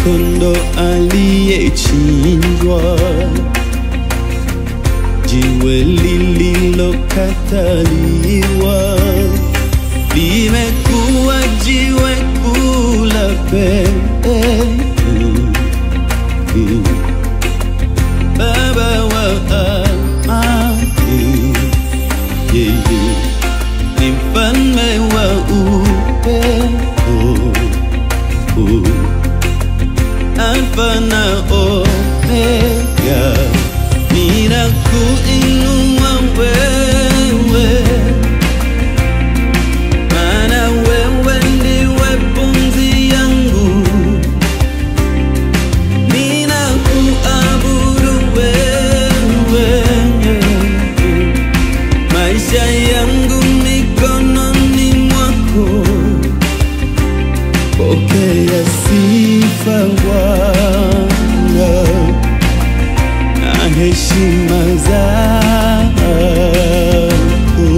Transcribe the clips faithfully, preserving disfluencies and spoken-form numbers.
Kondo aliyechinjwa, jiwe lililokataliwa, limekuwa jiwe kuu la pekee. Baba wa amani, yeye ni mfalme wa upendo, Alfa na Omega. Ninakuinua wewe, maana wewe ndiwe pumzi yangu. Ninakuabudu wewe, maisha yangu mikononi mwako. Pokea sifa Bwana na heshima zako.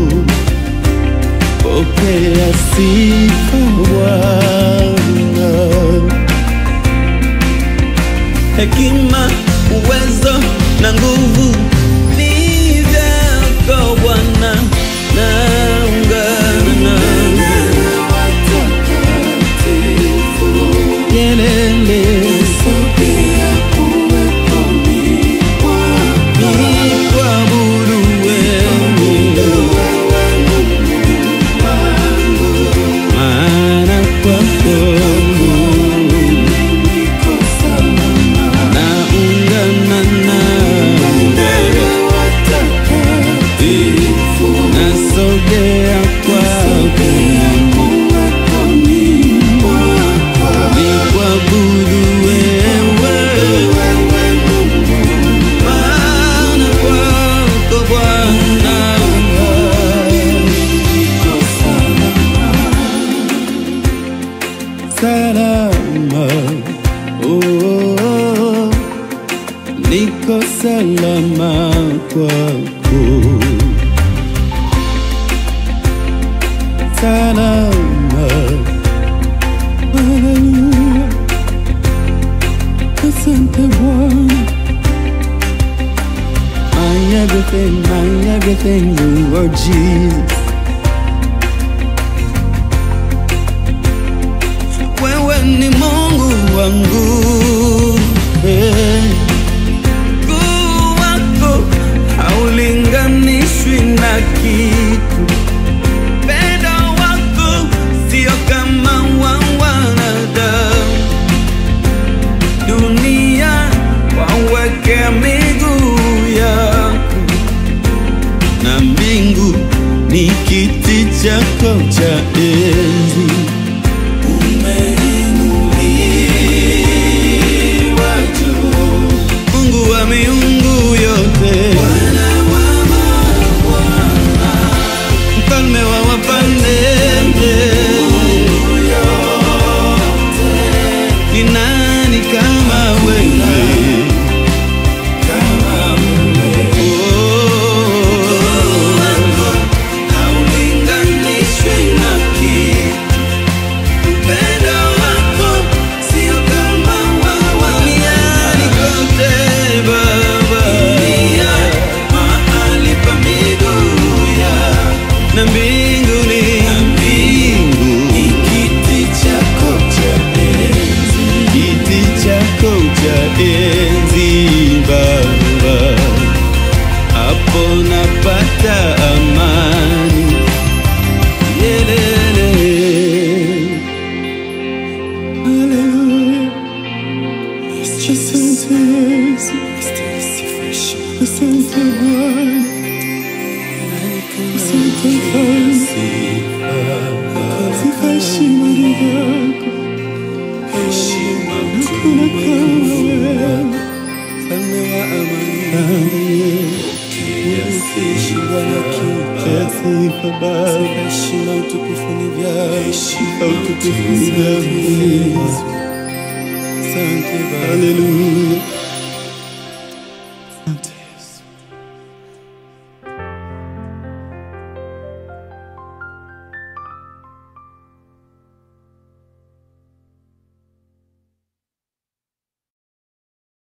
Pokea sifa Bwana. Hekima, uwezo na nguvu ni vyako Bwana. Naungana na yelele Salama, oh, niko salama kwako. Salama, haleluya, asante Bwana. My everything, my everything, you are Jesus. Wewe ni Mungu wangu, hey. Ukuu wako haulinganishwi na kitu. Pendo wako sio kama wa wanadamu. Dunia wawekea miguu yako, na mbingu ni kiti chako cha enzi. Miungu yote, Bwana wa mabwana, mfalme wa wafalme, Mungu yote. Ni nani kama wewe? Kama wewe, oh, haulinganishwi na kitu. Upendo wako sio kama wa duniani kote. Na mbinguni, na mbingu ni kiti chako cha enzi, kiti chako cha enzi Baba. Hapo napata amani, yelele. Hallelujah, asante Yesu, asante Bwana. Asante heshima ni yako, hakuna kama wewe, mfalme wa amani. Pokea sifa Baba, heshima utukufu ni vyako, utukufu ni vyako. Asante Baba, haleluya, asante.